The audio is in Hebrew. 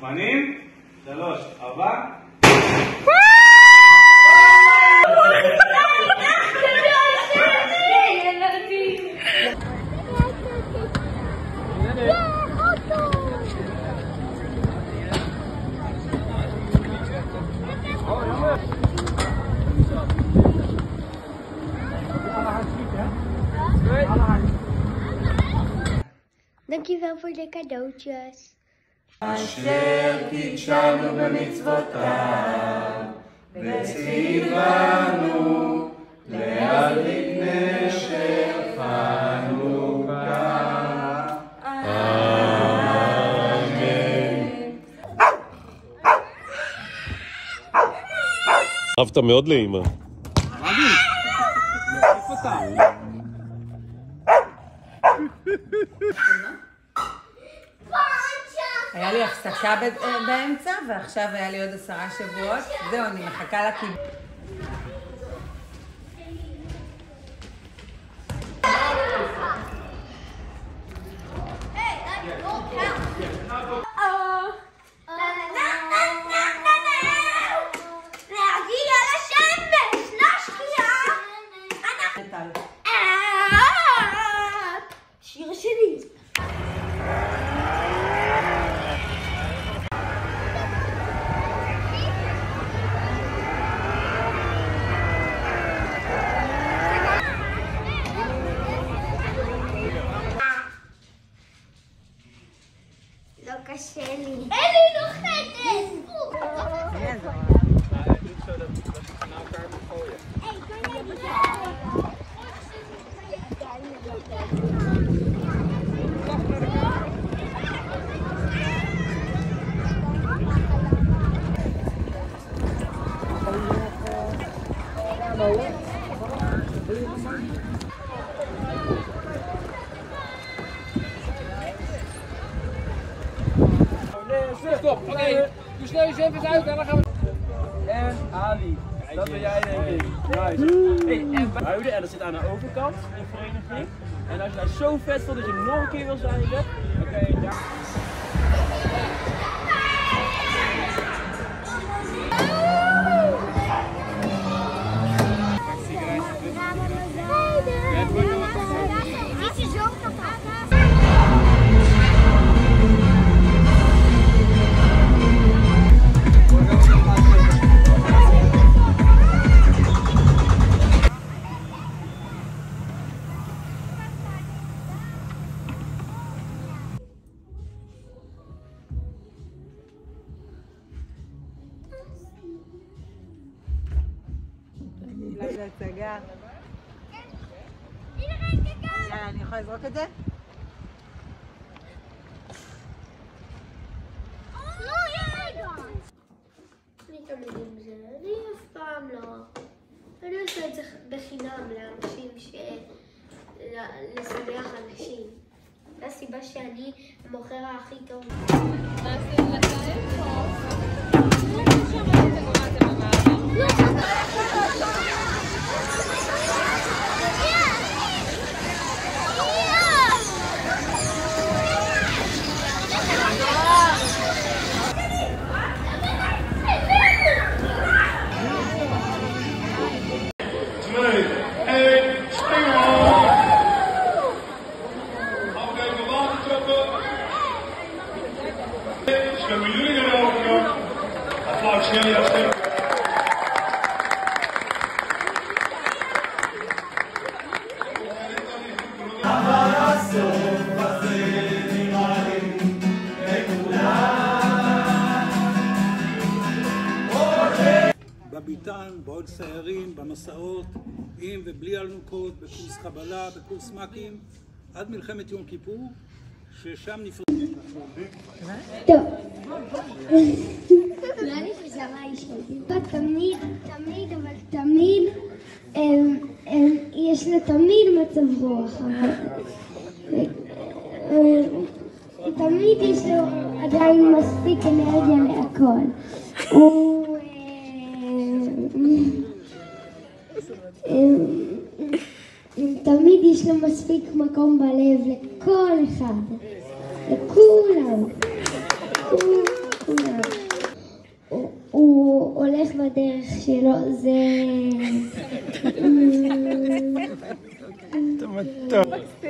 מוכנים? 3, 4. Dankjewel voor de cadeautjes. אשר קידשנו במצוותיו, וציוונו להדליק נשר חנוכה. אמן. אהבת מאוד לאמא. היה לי הפסקה באמצע, ועכשיו היה לי עוד 10 שבועות. זהו, אני מחכה לכיוון. שיר שלי. לא קשה לי. אין לי נוחתת! Stop, oké. Doe snel eens even uit en dan gaan we... En Ali. Dat ben jij denk ik. Nice. Hey, en buiten, en dat zit aan de overkant, de vereniging. En als je nou zo vet vond dat je nog een keer wil zijn, dan kan je daar... להצגה. יאללה, אני יכולה לזרוק את זה? אני תמיד עם זה, אני אף פעם לא. אני עושה את זה בחינם לאנשים לשמח אנשים. זו הסיבה שאני המוכר הכי טוב. בביתן, בעוד סיירים, במסעות, עם ובלי אלונקות, בקורס חבלה, בקורס מ"כים, עד מלחמת יום כיפור, ששם נפרדים. טוב. אולי נשארה אישה. תמיד, אבל תמיד, יש לה תמיד מצב רוח. תמיד יש לו עדיין מספיק אנרגיה להכל. תמיד יש לו מספיק מקום בלב לכל אחד, לכולם. בדרך שלו, זה... אתה מתוק.